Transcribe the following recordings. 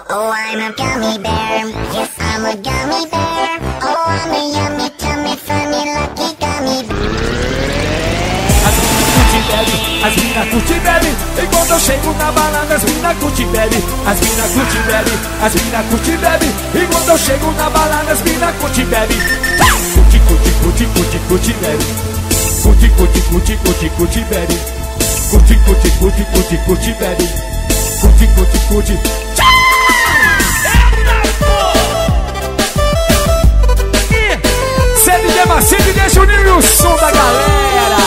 Oh, I'm a gummy bear. Yes, I'm a gummy bear. Oh, I'm a yummy, tummy, funny, lucky gummy As mina curte e bebe, e quando eu chego na balada as mina curte e bebe. As mina curte e bebe, as mina curte e bebe, e quando eu chego na balada as mina curte e bebe. Curte, curte, curte, curte, curte e bebe. Curte, curte, curte, curte, curte e bebe. Curte, curte, curte, curte, curte e bebe. Curte, curte, curte. CDJ Macedo e deixa unir o som da galera.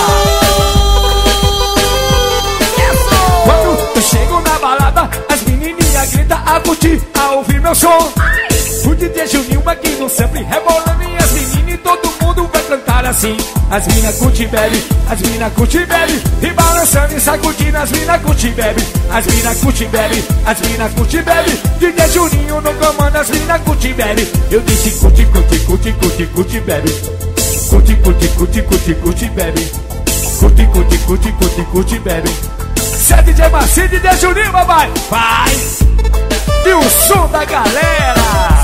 Quando eu chego na balada, as menininhas gritam a curtir, a ouvir meu som. O DJ Juninho aqui no sample, rebolando e as meninas e todo mundo vai cantar assim. As mina curte e bebe, as mina curte e bebe, e balançando e sacudindo, as mina curte e bebe. As mina curte e bebe, as mina curte e bebe, DJ Juninho no comando, as mina curte e bebe. Eu disse curte, curte, curte, curte, curte e bebe. Curte, curte, curte, curte, curte e bebe. Curte, curte, curte, curte, curte e bebe. CDJ Macedo, DJ Juninho, vai! Vai! E o som da galera!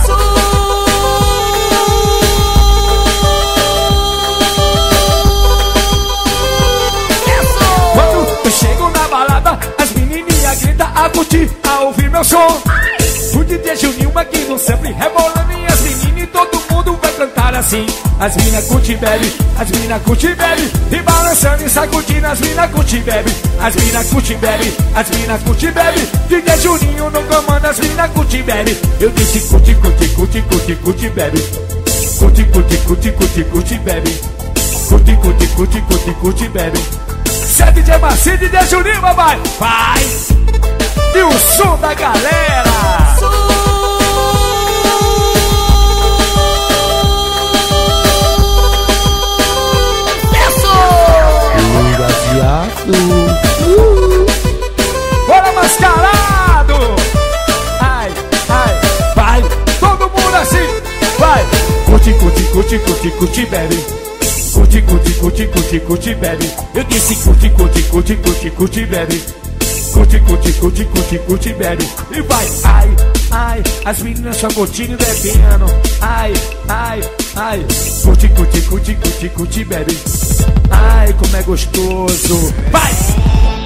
Quando eu chego na balada, as menininhas gritam a curtir, a ouvir meu som. O DJ Juninho aqui no sample, rebolando e as meninas e todo mundo vai cantar assim. As mina curte e bebe, as mina curte e bebe, e balançando e sacudindo, as mina curte e bebe. As mina curte e bebe, as mina curte e bebe, DJ Juninho no comando, as mina curte e bebe. Eu disse curte, curte, curte, curte, curte e bebe. Curte, curte, curte, curte, curte e bebe. Curte, curte, curte, curte, curte e bebe. CDJ Macedo e DJ Juninho, vai! Vai! E o som da galera! Bora mascarado! Ai, ai, vai! Todo mundo assim! Vai! Curte, curte, curte, curte, curte, bebe. Curte, curte, curte, curte, curte, bebe. Eu disse curte, curte, curte, curte, curte, bebe. Curte, curte, curte, curte, curte, bebe. E vai! Ai, ai, as meninas só curtindo e bebendo. Ai, ai, ai. Curte, curte, curte, curte, curte, bebe. Ai, como é gostoso! Vai!